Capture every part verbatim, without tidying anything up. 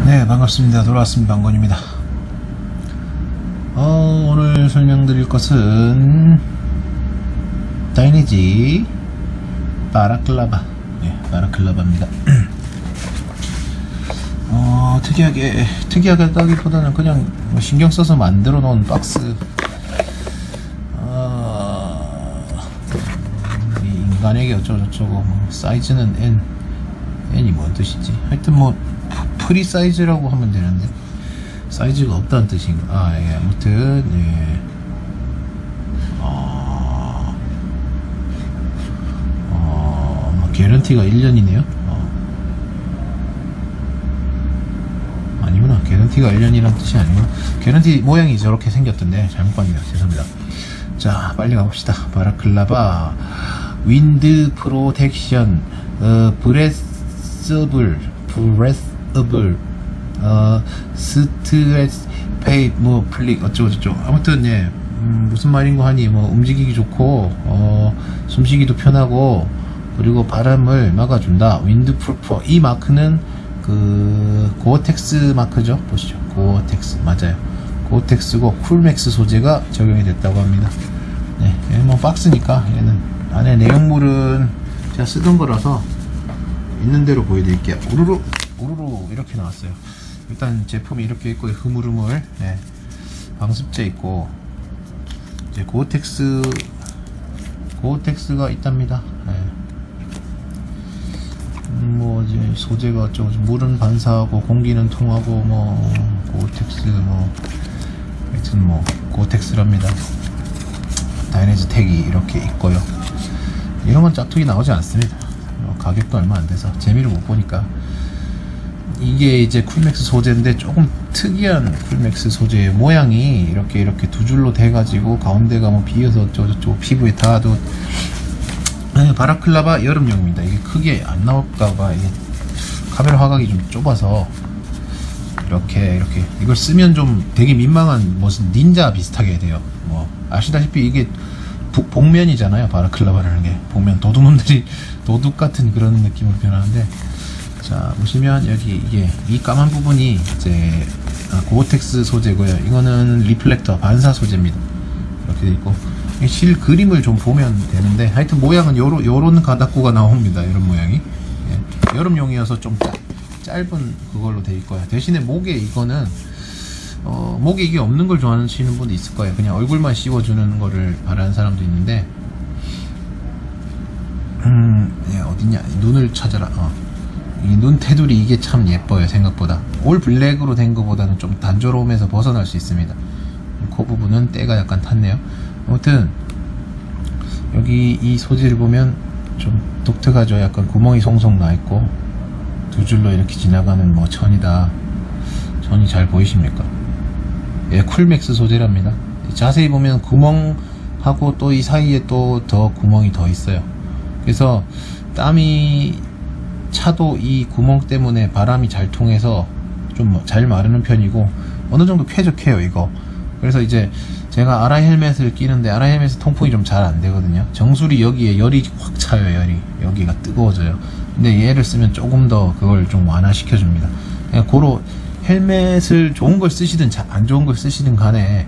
네, 반갑습니다. 돌아왔습니다. 방건입니다. 어, 오늘 설명드릴 것은 다이니지 바라클라바, 네, 바라클라바입니다. 어, 특이하게 특이하다기보다는 그냥 뭐 신경 써서 만들어 놓은 박스. 어, 이 인간에게 어쩌고저쩌고, 뭐 사이즈는 N, N이 뭔 뜻이지? 하여튼 뭐 프리 사이즈라고 하면 되는데 사이즈가 없다는 뜻인가? 아, 예, 아무튼 예. 어, 어, 뭐 개런티가 일 년이네요. 어. 아니구나, 개런티가 일 년이란 뜻이 아니구나. 개런티 모양이 저렇게 생겼던데 잘못 봤네요. 죄송합니다. 자, 빨리 가봅시다. 바라클라바 윈드 프로텍션 어, 브레스블 브레스블 어, 스트레스 페이 뭐 플릭 어쩌고저쩌고 아무튼 예, 음, 무슨 말인고 하니 뭐 움직이기 좋고 어, 숨쉬기도 편하고 그리고 바람을 막아준다. 윈드 프루프. 이 마크는 그 고어텍스 마크죠. 보시죠. 고어텍스 맞아요. 고어텍스고 쿨맥스 소재가 적용이 됐다고 합니다. 네, 뭐 박스니까 얘는 안에 내용물은 제가 쓰던 거라서 있는 대로 보여드릴게요. 우르르 우르르 이렇게 나왔어요. 일단 제품이 이렇게 있고 흐물흐물 네. 방습제 있고 이제 고어텍스 고어텍스가 있답니다. 네. 음, 뭐 이제 소재가 어쩌고 물은 반사하고 공기는 통하고 뭐 고어텍스 뭐 하여튼 뭐 고어텍스랍니다. 다이니지 택이 이렇게 있고요. 이런 건 짝퉁이 나오지 않습니다. 가격도 얼마 안 돼서 재미를 못 보니까. 이게 이제 쿨맥스 소재인데 조금 특이한 쿨맥스 소재의 모양이 이렇게 이렇게 두 줄로 돼 가지고 가운데가 뭐 비어서 저저쪽 피부에 닿아도. 네, 바라클라바 여름용입니다. 이게 크게 안 나올까봐 이게 카메라 화각이 좀 좁아서 이렇게 이렇게 이걸 쓰면 좀 되게 민망한 무슨 닌자 비슷하게 돼요. 뭐 아시다시피 이게 부, 복면이잖아요. 바라클라바라는 게 복면 도둑놈들이 도둑 같은 그런 느낌으로 변하는데, 자 보시면 여기 이게 이 까만 부분이 이제 아, 고어텍스 소재고요. 이거는 리플렉터 반사 소재입니다. 이렇게 돼 있고 실 그림을 좀 보면 되는데 하여튼 모양은 요런 요런 가닥구가 나옵니다. 이런 모양이 예, 여름용이어서 좀 짧, 짧은 그걸로 돼 있고요. 대신에 목에 이거는 어, 목에 이게 없는 걸 좋아하시는 분도 있을 거예요. 그냥 얼굴만 씌워주는 거를 바라는 사람도 있는데, 음, 예, 어딨냐? 눈을 찾아라. 어. 이 눈 테두리 이게 참 예뻐요. 생각보다. 올 블랙으로 된 것보다는 좀 단조로움에서 벗어날 수 있습니다. 코 부분은 때가 약간 탔네요. 아무튼, 여기 이 소재를 보면 좀 독특하죠. 약간 구멍이 송송 나 있고, 두 줄로 이렇게 지나가는 뭐 천이다. 천이 잘 보이십니까? 예, 쿨맥스 소재랍니다. 자세히 보면 구멍하고 또 이 사이에 또 더 구멍이 더 있어요. 그래서 땀이 차도 이 구멍 때문에 바람이 잘 통해서 좀 잘 마르는 편이고 어느 정도 쾌적해요 이거. 그래서 이제 제가 아라이 헬멧을 끼는데 아라이 헬멧은 통풍이 좀 잘 안 되거든요. 정수리 여기에 열이 확 차요. 열이 여기가 뜨거워져요. 근데 얘를 쓰면 조금 더 그걸 좀 완화시켜 줍니다. 그냥 고로 헬멧을 좋은 걸 쓰시든 안 좋은 걸 쓰시든 간에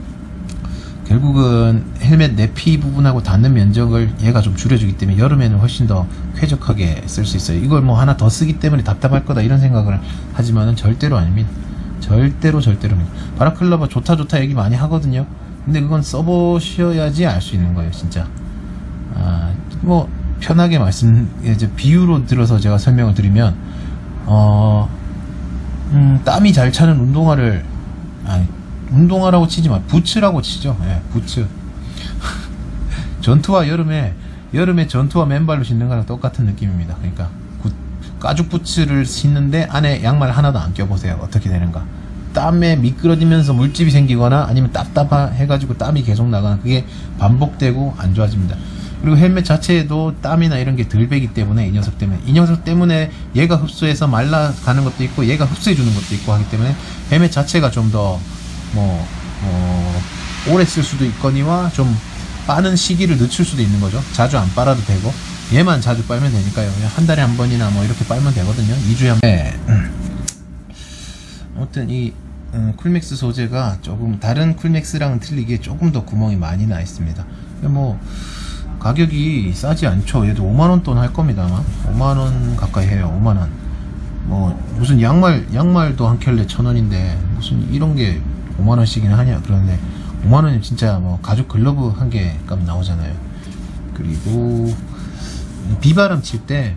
결국은 헬멧 내피 부분하고 닿는 면적을 얘가 좀 줄여주기 때문에 여름에는 훨씬 더 쾌적하게 쓸 수 있어요. 이걸 뭐 하나 더 쓰기 때문에 답답할 거다 이런 생각을 하지만은 절대로 아닙니다. 절대로 절대로. 바라클라바 좋다 좋다 얘기 많이 하거든요. 근데 그건 써보셔야지 알 수 있는 거예요 진짜. 아, 뭐 편하게 말씀 이제 비유로 들어서 제가 설명을 드리면 어 음, 땀이 잘 차는 운동화를, 아니, 운동화라고 치지 마. 부츠라고 치죠. 예, 부츠. 전투화 여름에, 여름에 전투화 맨발로 신는 거랑 똑같은 느낌입니다. 그러니까, 구, 가죽 부츠를 신는데 안에 양말 하나도 안 껴보세요. 어떻게 되는가. 땀에 미끄러지면서 물집이 생기거나 아니면 답답해가지고 땀이 계속 나가는 그게 반복되고 안 좋아집니다. 그리고 헬멧 자체에도 땀이나 이런 게 덜 배기 때문에 이 녀석 때문에 이 녀석 때문에 얘가 흡수해서 말라가는 것도 있고 얘가 흡수해 주는 것도 있고 하기 때문에 헬멧 자체가 좀 더 뭐 뭐 오래 쓸 수도 있거니와 좀 빠는 시기를 늦출 수도 있는 거죠. 자주 안 빨아도 되고 얘만 자주 빨면 되니까요. 그냥 한 달에 한 번이나 뭐 이렇게 빨면 되거든요. 이 주에 한 번. 네. 아무튼 이 음, 쿨맥스 소재가 조금 다른 쿨맥스랑은 틀리게 조금 더 구멍이 많이 나 있습니다. 뭐 가격이 싸지 않죠. 얘도 오만원 돈 할 겁니다. 아마 오만원 가까이 해요. 오만원. 뭐 무슨 양말 양말도 한 켤레 천원인데 무슨 이런게 오만원씩이나 하냐. 그런데 오만원이면 진짜 뭐 가죽 글러브 한 개 값 나오잖아요. 그리고 비바람 칠때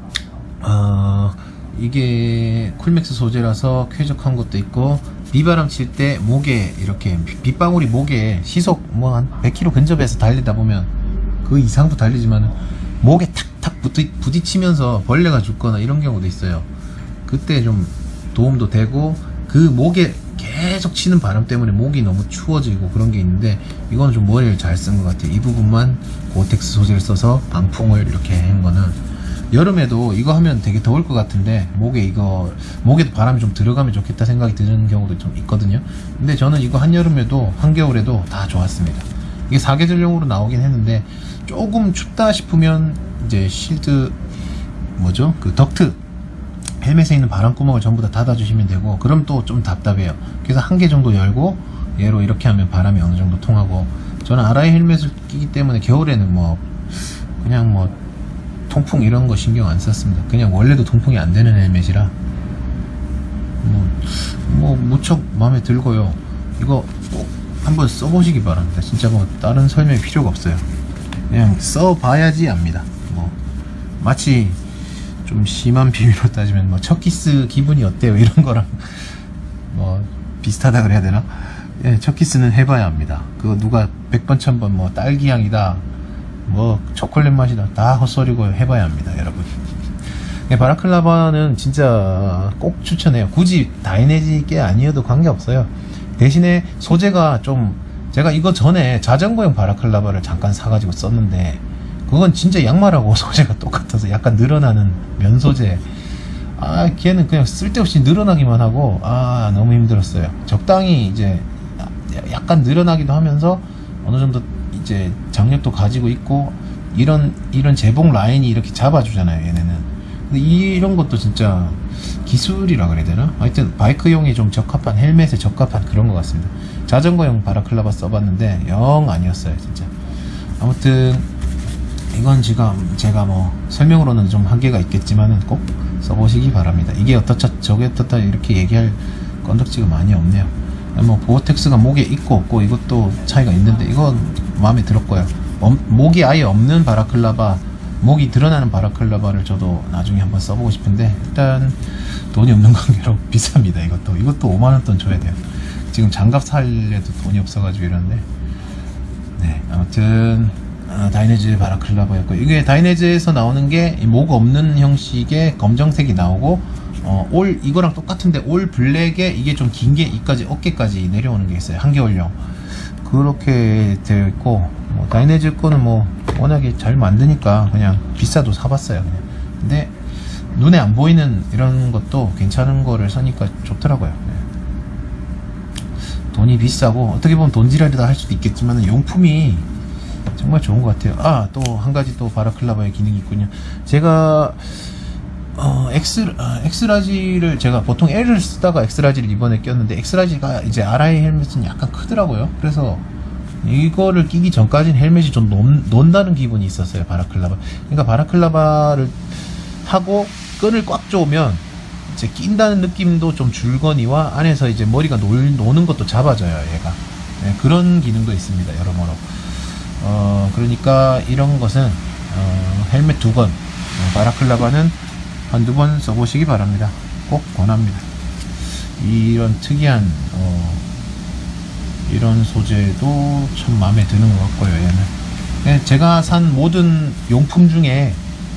어, 이게 쿨맥스 소재라서 쾌적한 것도 있고, 비바람 칠 때 목에 이렇게 빗방울이 목에 시속 뭐 한 백 킬로미터 근접해서 달리다 보면 그 이상도 달리지만 목에 탁탁 부딪, 부딪히면서 벌레가 죽거나 이런 경우도 있어요. 그때 좀 도움도 되고, 그 목에 계속 치는 바람 때문에 목이 너무 추워지고 그런 게 있는데, 이건 좀 머리를 잘 쓴 것 같아요. 이 부분만 고텍스 소재를 써서 방풍을 이렇게 한 거는, 여름에도 이거 하면 되게 더울 것 같은데 목에 이거 목에도 바람이 좀 들어가면 좋겠다 생각이 드는 경우도 좀 있거든요. 근데 저는 이거 한여름에도 한겨울에도 다 좋았습니다. 이게 사계절용으로 나오긴 했는데, 조금 춥다 싶으면 이제 실드 뭐죠? 그 덕트 헬멧에 있는 바람구멍을 전부 다 닫아주시면 되고, 그럼 또 좀 답답해요. 그래서 한 개 정도 열고 얘로 이렇게 하면 바람이 어느 정도 통하고, 저는 아라이 헬멧을 끼기 때문에 겨울에는 뭐 그냥 뭐 통풍 이런 거 신경 안 썼습니다. 그냥 원래도 통풍이 안 되는 헬멧이라 뭐, 뭐 무척 마음에 들고요. 이거 꼭 한번 써보시기 바랍니다. 진짜 뭐 다른 설명이 필요가 없어요. 그냥 써봐야지 압니다. 뭐 마치 좀 심한 비유로 따지면 뭐 첫 키스 기분이 어때요 이런 거랑 뭐 비슷하다 그래야 되나? 예, 첫 키스는 해봐야 합니다. 그거 누가 백 번 천 번 뭐 딸기향이다 뭐 초콜릿 맛이다 다 헛소리고 해봐야 합니다, 여러분. 네, 바라클라바는 진짜 꼭 추천해요. 굳이 다이내지 게 아니어도 관계없어요. 대신에 소재가 좀, 제가 이거 전에 자전거용 바라클라바를 잠깐 사가지고 썼는데, 그건 진짜 양말하고 소재가 똑같아서 약간 늘어나는 면 소재. 아, 걔는 그냥 쓸데없이 늘어나기만 하고, 아, 너무 힘들었어요. 적당히 이제 약간 늘어나기도 하면서 어느 정도 이제 장력도 가지고 있고, 이런 이런 재봉 라인이 이렇게 잡아주잖아요, 얘네는. 근데 이런 것도 진짜 기술이라 그래야 되나? 하여튼 바이크용이 좀 적합한, 헬멧에 적합한 그런 것 같습니다. 자전거용 바라클라바 써봤는데 영 아니었어요, 진짜. 아무튼 이건 지금 제가 뭐 설명으로는 좀 한계가 있겠지만은 꼭 써보시기 바랍니다. 이게 어떻다 저게 어떻다 이렇게 얘기할 건덕지가 많이 없네요. 뭐 보어텍스가 목에 있고 없고 이것도 차이가 있는데, 이건 마음에 들었고요. 엄, 목이 아예 없는 바라클라바, 목이 드러나는 바라클라바를 저도 나중에 한번 써보고 싶은데, 일단 돈이 없는 관계로 비쌉니다. 이것도 이것도 오만원 돈 줘야 돼요. 지금 장갑 살래도 돈이 없어가지고 이러는데, 네, 아무튼 아, 다이내즈 바라클라바였고, 이게 다이내즈에서 나오는 게 목 없는 형식의 검정색이 나오고, 어, 올 이거랑 똑같은데 올 블랙에 이게 좀 긴 게 이까지 어깨까지 내려오는 게 있어요. 한겨울용 그렇게 되어 있고, 뭐 다이내즈 거는 뭐 워낙에 잘 만드니까 그냥 비싸도 사봤어요, 그냥. 근데 눈에 안 보이는 이런 것도 괜찮은 거를 사니까 좋더라고요. 네. 돈이 비싸고 어떻게 보면 돈지랄이다 할 수도 있겠지만 용품이 정말 좋은 것 같아요. 아, 또 한 가지 또 바라클라바의 기능이 있군요. 제가 어, 엑스, 아, 엑스라지를 제가 보통 L을 쓰다가 엑스라지를 이번에 꼈는데, 엑스라지가 이제 아라이 헬멧은 약간 크더라고요. 그래서 이거를 끼기 전까지는 헬멧이 좀 논, 논다는 기분이 있었어요, 바라클라바. 그러니까 바라클라바를 하고 끈을 꽉 조으면 이제 낀다는 느낌도 좀 줄거니와, 안에서 이제 머리가 놀, 노는 것도 잡아줘요, 얘가. 네, 그런 기능도 있습니다, 여러모로. 어, 그러니까 이런 것은 어, 헬멧 두 번, 어, 바라클라바는 한두 번 써보시기 바랍니다. 꼭 권합니다. 이런 특이한 어, 이런 소재도 참 마음에 드는 것 같고요, 얘는. 제가 산 모든 용품 중에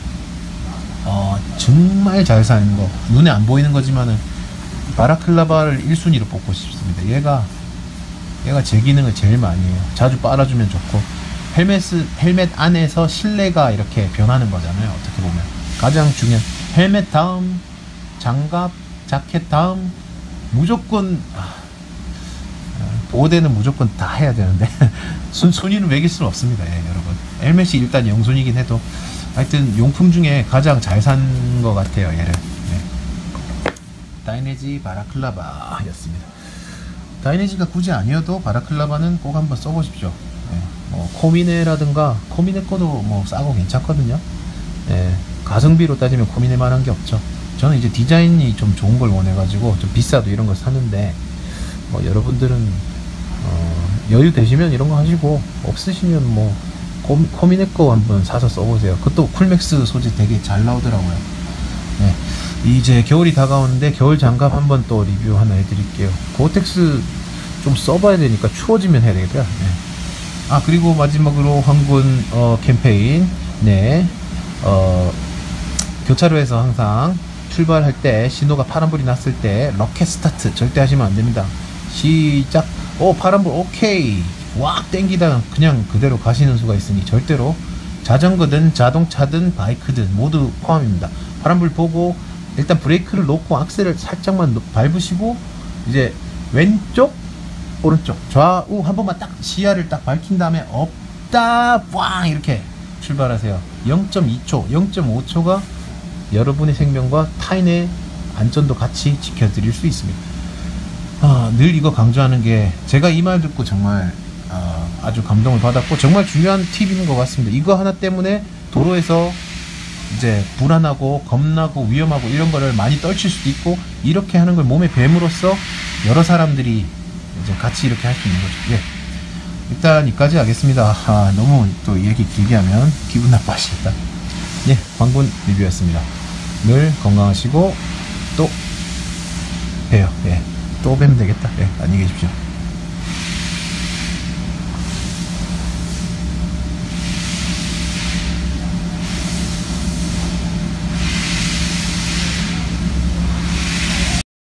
어, 정말 잘 사는 거, 눈에 안 보이는 거지만은 바라클라바를 일 순위로 뽑고 싶습니다. 얘가 얘가 제 기능을 제일 많이 해요. 자주 빨아주면 좋고, 헬멧, 헬멧 안에서 실내가 이렇게 변하는 거잖아요, 어떻게 보면. 가장 중요한 헬멧 다음 장갑, 자켓 다음 무조건 아, 보호대는 무조건 다 해야 되는데 순, 순위는 매길 수는 없습니다. 예, 여러분. 헬멧이 일단 영순이긴 해도 하여튼 용품 중에 가장 잘 산 것 같아요, 얘를. 네. 다이내지 바라클라바 였습니다. 다이내지가 굳이 아니어도 바라클라바는 꼭 한번 써보십시오. 예, 뭐 코미네라든가 코미네 거도 뭐 싸고 괜찮거든요. 예, 가성비로 따지면 코미네 만한 게 없죠. 저는 이제 디자인이 좀 좋은 걸 원해가지고 좀 비싸도 이런 걸 사는데, 뭐 여러분들은 어, 여유 되시면 이런 거 하시고, 없으시면 뭐 코, 코미네 거 한번 사서 써보세요. 그것도 쿨맥스 소재 되게 잘 나오더라고요. 네, 이제 겨울이 다가오는데 겨울 장갑 한번 또 리뷰 하나 해드릴게요. 고어텍스 좀 써봐야 되니까 추워지면 해야 되겠다. 네. 아, 그리고 마지막으로 황군 어, 캠페인. 네, 어, 교차로에서 항상 출발할 때 신호가 파란불이 났을 때 로켓 스타트 절대 하시면 안 됩니다. 시작. 오, 파란불 오케이. 왁 땡기다 그냥 그대로 가시는 수가 있으니 절대로, 자전거든 자동차든 바이크든 모두 포함입니다. 파란불 보고 일단 브레이크를 놓고 악셀을 살짝만 밟으시고, 이제 왼쪽 오른쪽 좌우 한 번만 딱 시야를 딱 밝힌 다음에 없다 꽝 이렇게 출발하세요. 영 점 이 초 영 점 오 초가 여러분의 생명과 타인의 안전도 같이 지켜드릴 수 있습니다. 아, 늘 이거 강조하는 게, 제가 이 말 듣고 정말 아, 아주 감동을 받았고 정말 중요한 팁인 것 같습니다. 이거 하나 때문에 도로에서 이제 불안하고 겁나고 위험하고 이런 거를 많이 떨칠 수도 있고, 이렇게 하는 걸 몸에 뱀으로써 여러 사람들이 이제 같이 이렇게 할 수 있는 거죠. 예. 일단 여기까지 하겠습니다. 아, 너무 또 얘기 길게 하면 기분 나빠하시겠다. 예, 황군 리뷰였습니다. 늘 건강하시고 또 봬요. 예, 또 뵈면 되겠다. 예, 안녕히 계십시오.